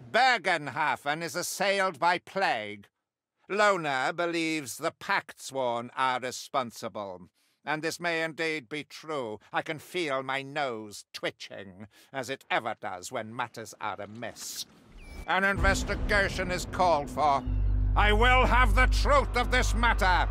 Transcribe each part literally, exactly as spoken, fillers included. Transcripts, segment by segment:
Bergenhafen is assailed by plague. Lona believes the Pactsworn are responsible. And this may indeed be true. I can feel my nose twitching, as it ever does when matters are amiss. An investigation is called for. I will have the truth of this matter.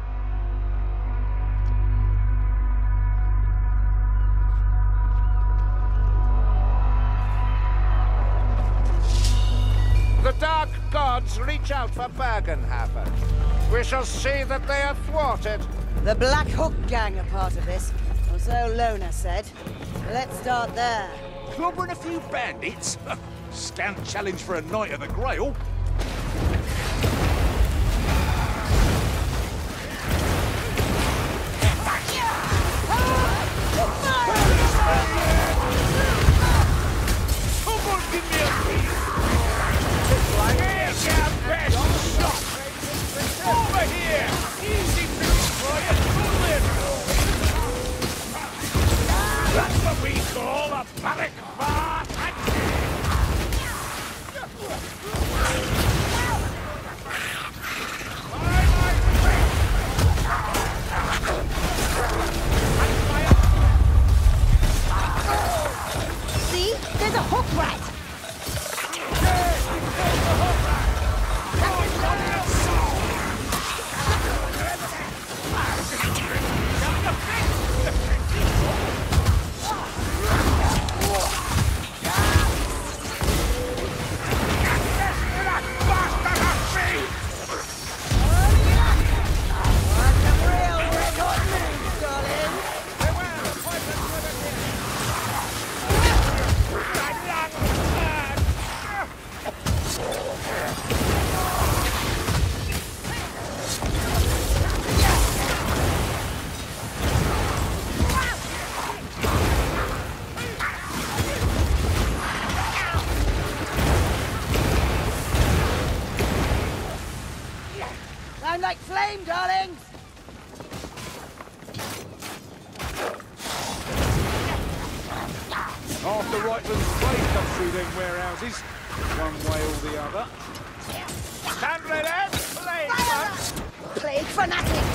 The Dark Gods reach out for Bergenhafen. We shall see that they are thwarted. The Black Hook gang are part of this, or so Lona said. Let's start there. Clobbering a few bandits? Scant challenge for a Knight of the Grail. Someone give me a piece! Here's your best shot! Over here! Easy to destroy a bullet! That's what we call a panic bar attack! See? There's a hook rat! I'm like flame, darlings! Half the Reitland's trade comes through them warehouses, one way or the other. Stand ready, flame! Plague fanatics!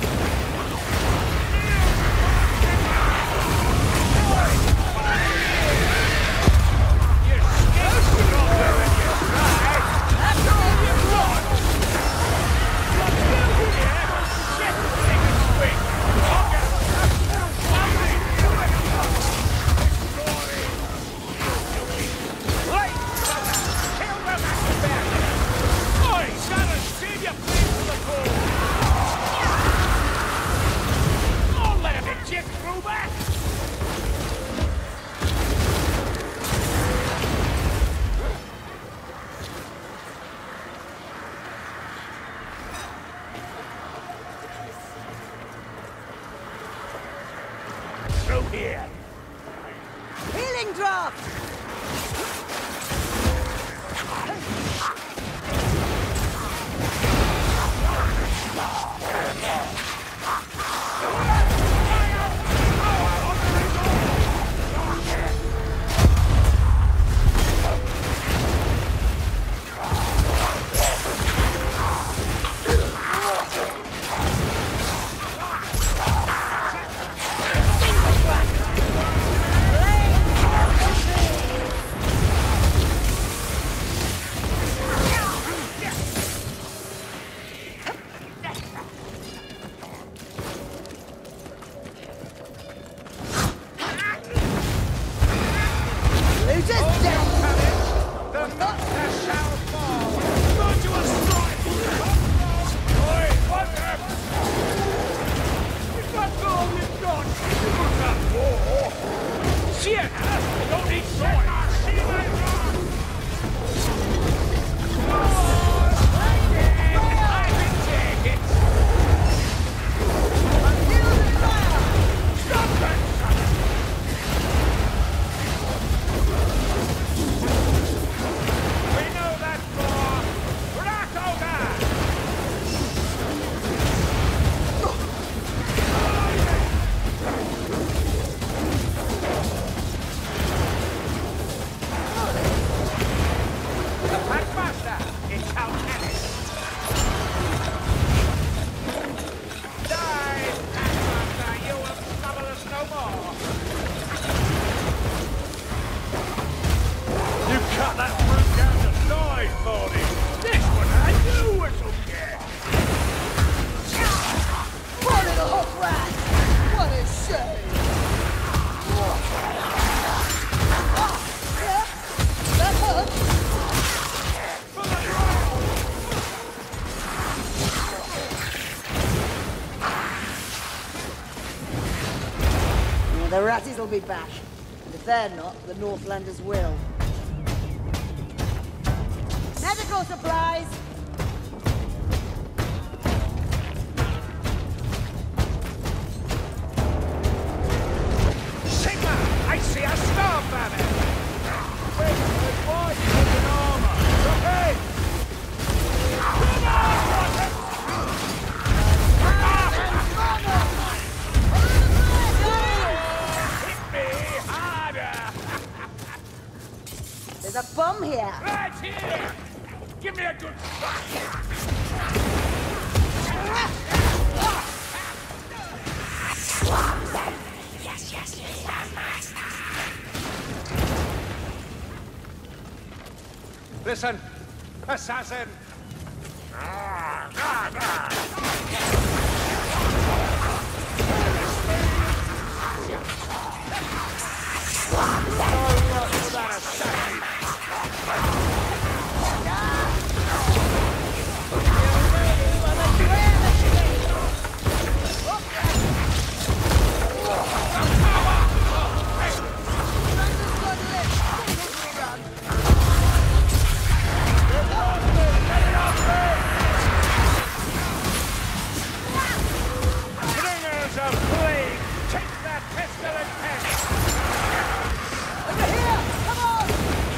Through here. Healing draft! Ratties will be back. And if they're not, the Northlanders will. Medical supplies! Sigma! I see a star banner! Wait, there's white in armor! Okay! Come on, Rocket! Hit me harder! There's a bomb here! Right here! Give me a good Yes, yes, yes, master! Listen, assassin! Bringers of plague! Take that pestilent pest! Over here! Come on!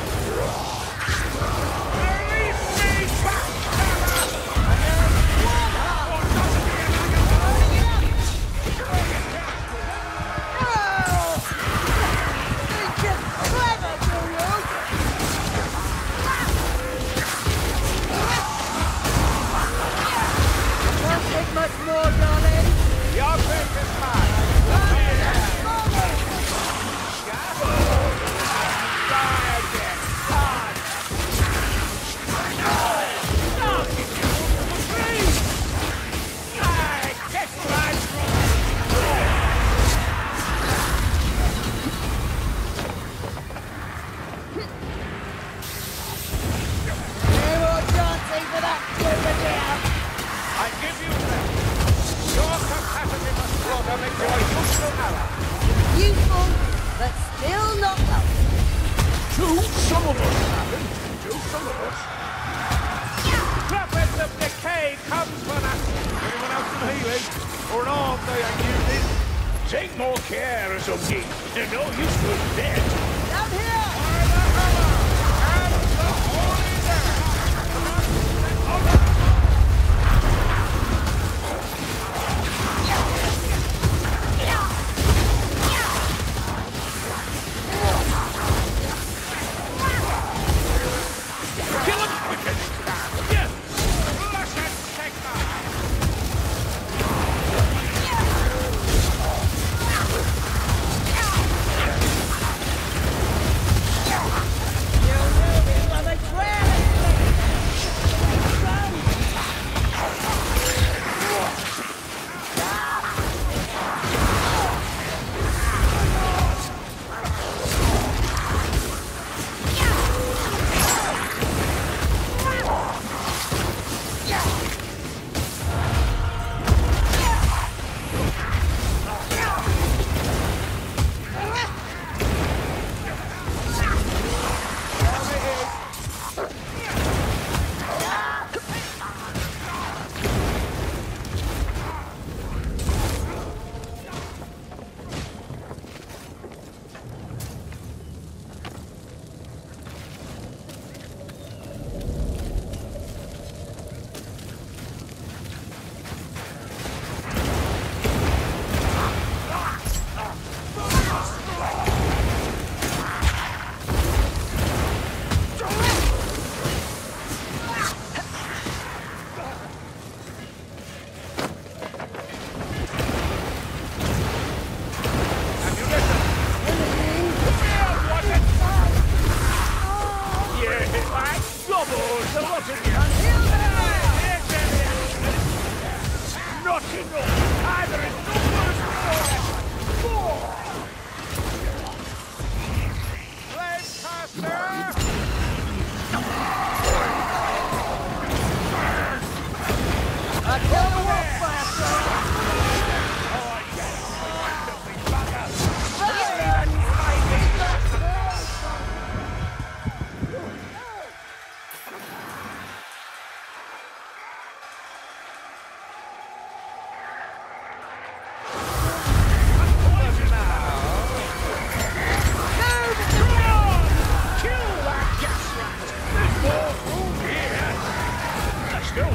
Release me! Much more, darling. Your break is mine! Die again! God! Stop! Please! I get right No more dancing for that Clover dear. I give you that. Your capacity for slaughter makes you a useful ally. Useful, but still not welcome. To some of us, Captain. To some of us. Prophets of decay comes for us. Anyone else in healing? Or an arm they ain't using? Take more care, as of ye. They're no use to us dead. Down here! By the hammer and the holy there. Kill him quick as you can. Yes. Flush and Sigma.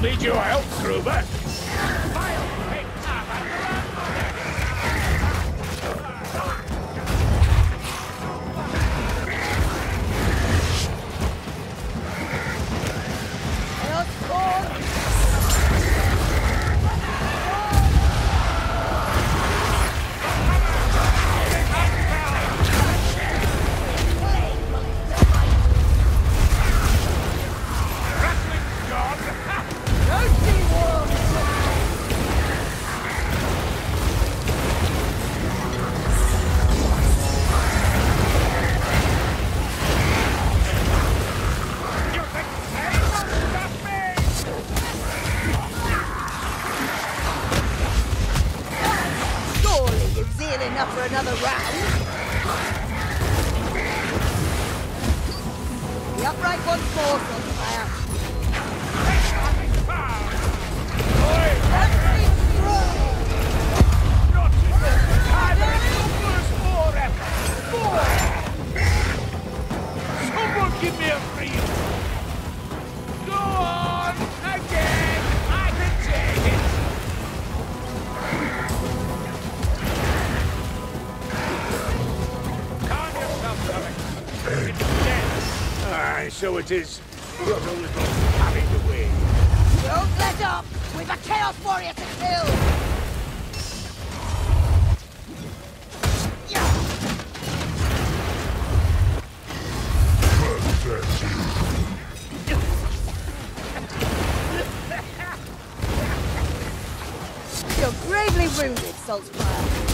need your help, Kruber. Enough for another round. The upright once more, Sunfire. Someone give me a free. Go on again. I can take it. Aye, so it is. Not a little carried away. Don't let up! We've a Chaos Warrior to kill! You're gravely wounded, Saltzpyre.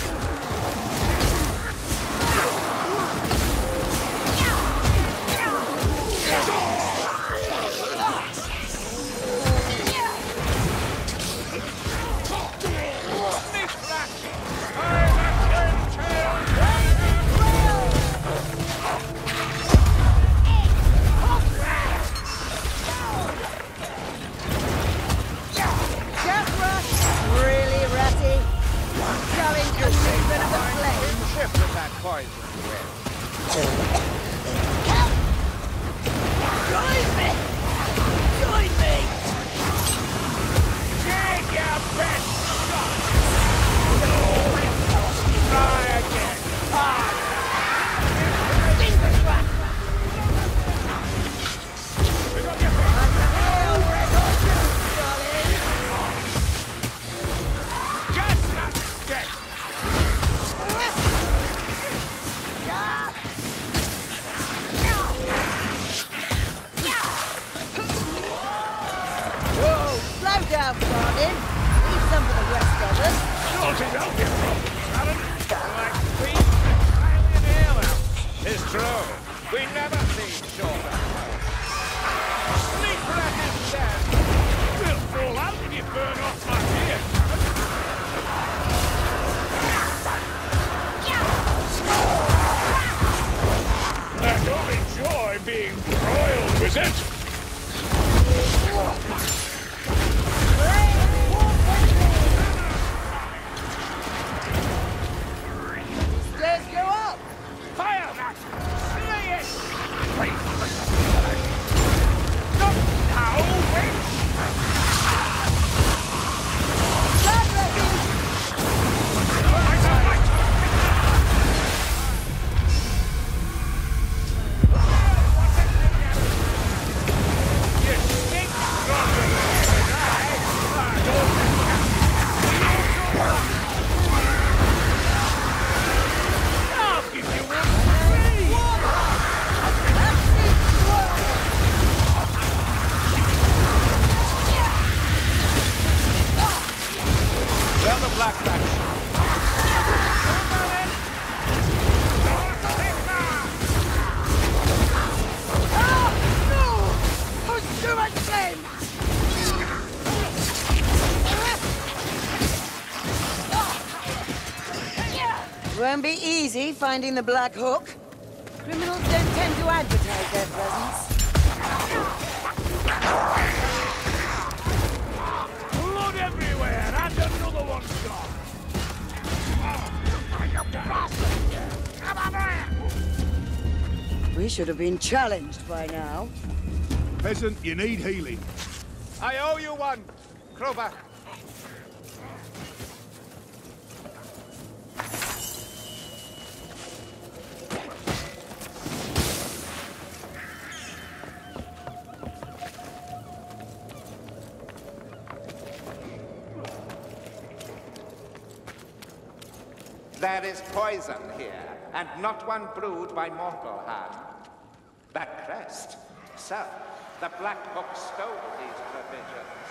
Won't be easy finding the Black Hook. Criminals don't tend to advertise their presence. Blood everywhere, and another one's gone. We should have been challenged by now. Peasant, you need healing. I owe you one, Krober. There is poison here, and not one brewed by mortal hand. That crest. So, the Black Book stole these provisions.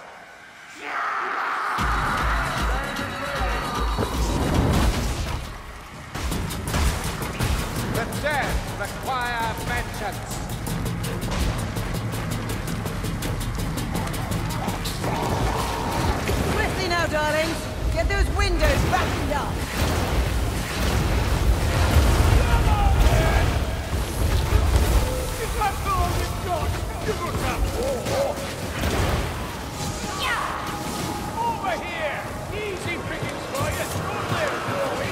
The dead require vengeance. Swiftly now, darlings. Get those windows battened up. That's all you've got! You must have war! Over here! Easy pickings for you! Run there, Chloe!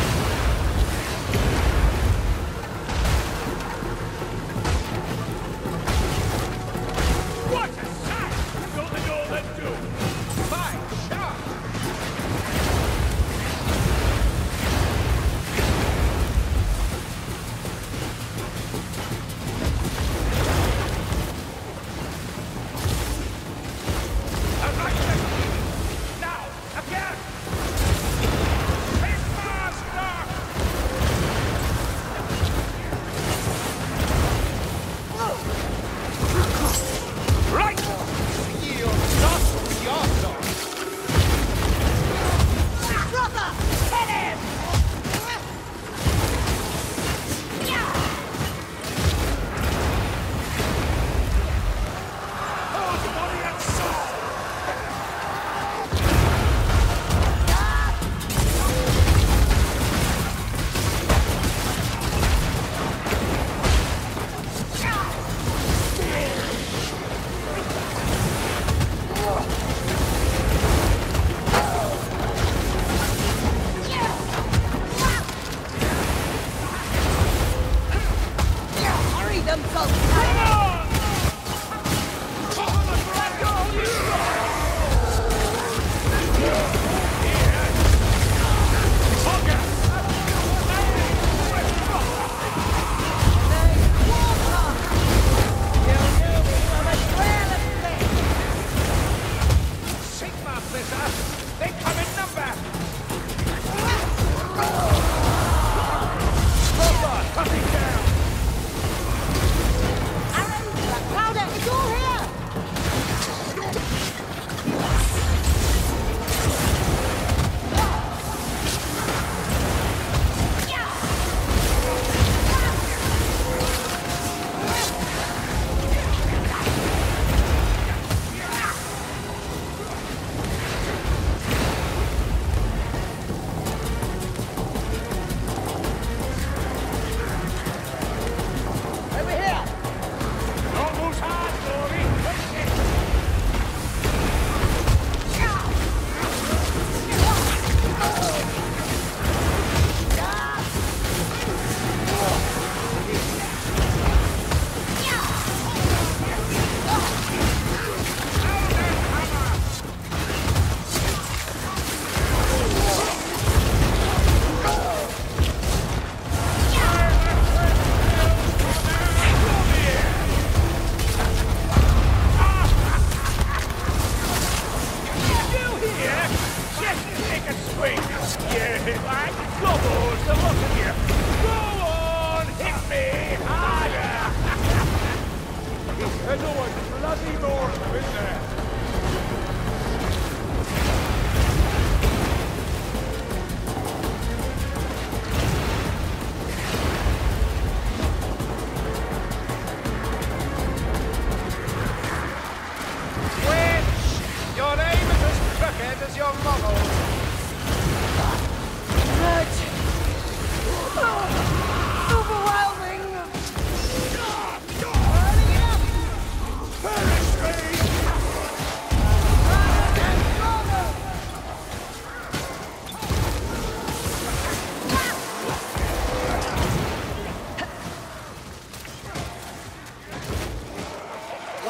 What a sight! Don't they know that do? Fine shot!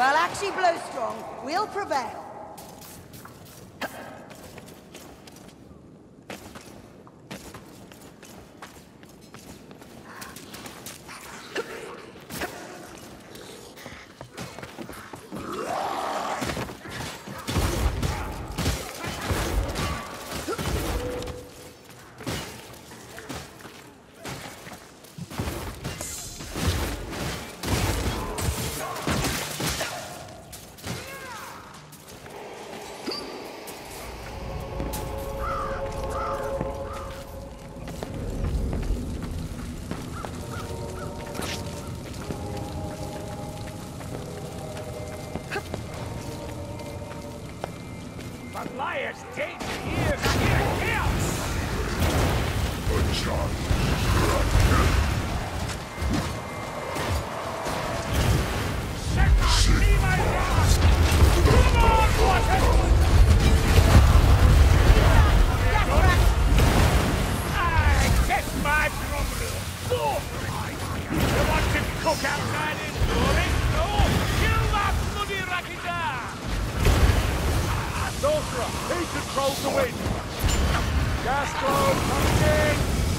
Well, actually blow strong. We'll prevail. Elias, take the ears and get killed! Set my team on! Come on, Watson! I get my problem! No! You want to cook outside indoors? No! Kill that bloody Rakita! Dosra, he controls the wind. Gas globe coming in.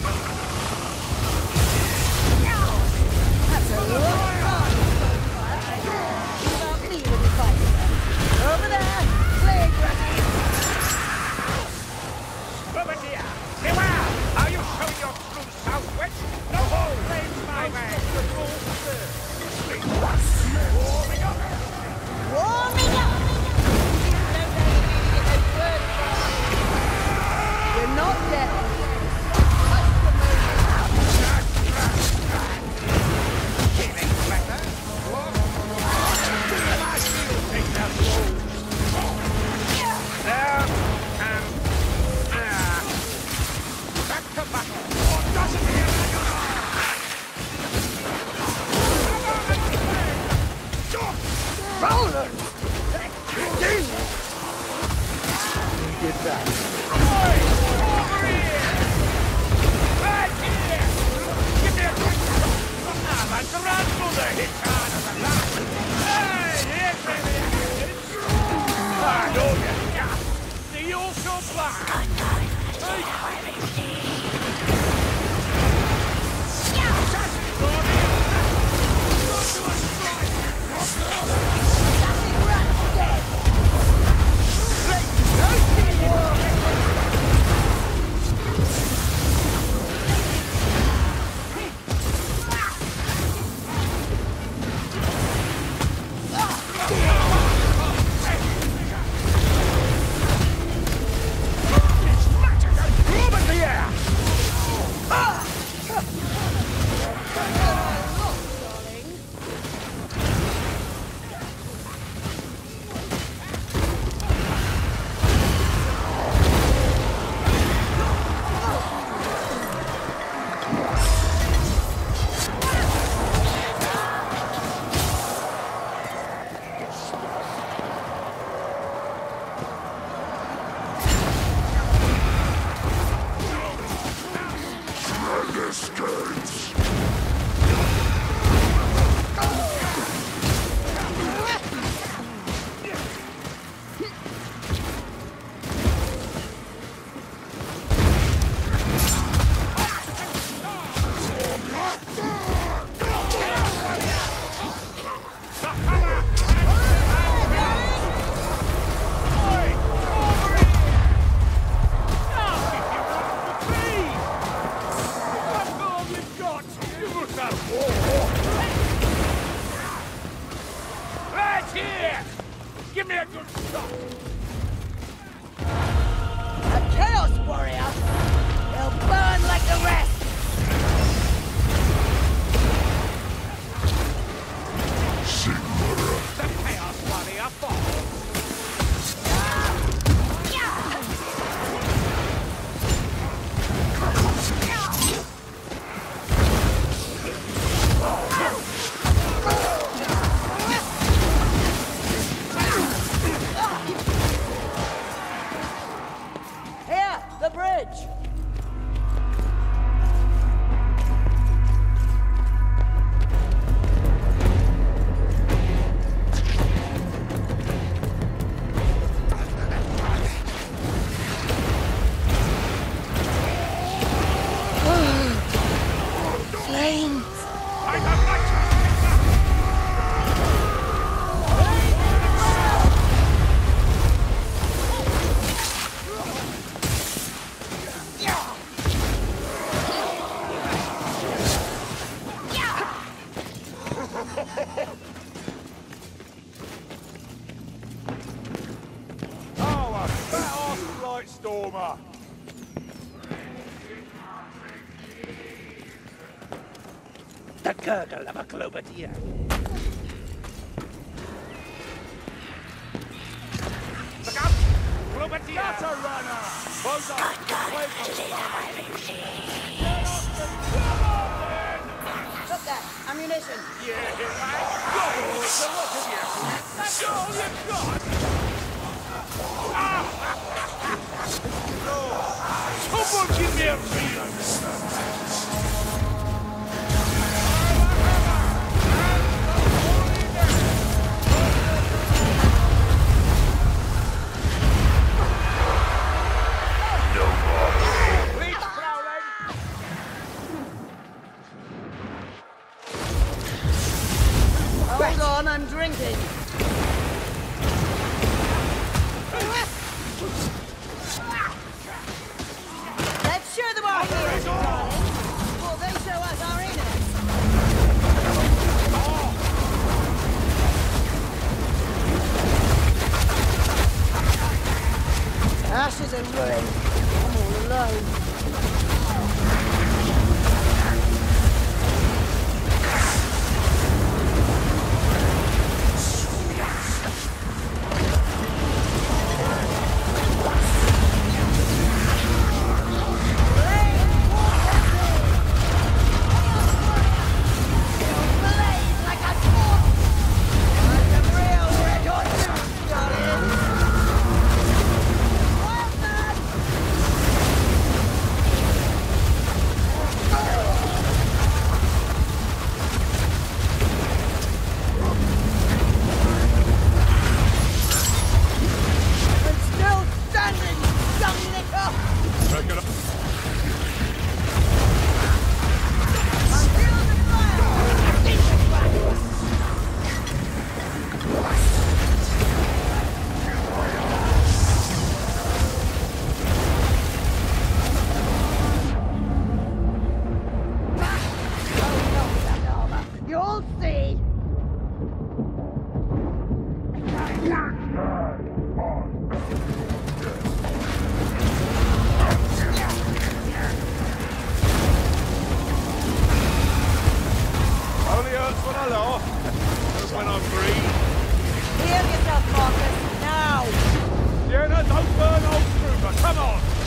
That's a long time. You won't leave when you fight them. Over there, plague ready. Bobadilla, beware! Are you showing your true southwest? No hole flames my way. Warming up. Warming up. You're not dead. Get back. Boy, over here! Right here! Give me a quick shot! Ah, my grandmother hit hard as a rat! Hey, here, baby! Ah, no, yeah! The also black! Hey! Give me a good shot! A Chaos Warrior! He'll burn like the rest! The Chaos Warrior falls! Here, the bridge! the gurgle of a Globadier. Look out! Globadier! That's a runner! Hold on! Look there, ammunition. Yeah, right? Go! So what have you? That's all you've got! Ah! Someone give me a real! Hold on, I'm drinking. Let's show them our heroes, darling. Before they show us our innocence. Ashes and ruin. I'm all alone. When I breathe. Heal yourself, Marcus, now! Sienna, don't burn old trooper, come on!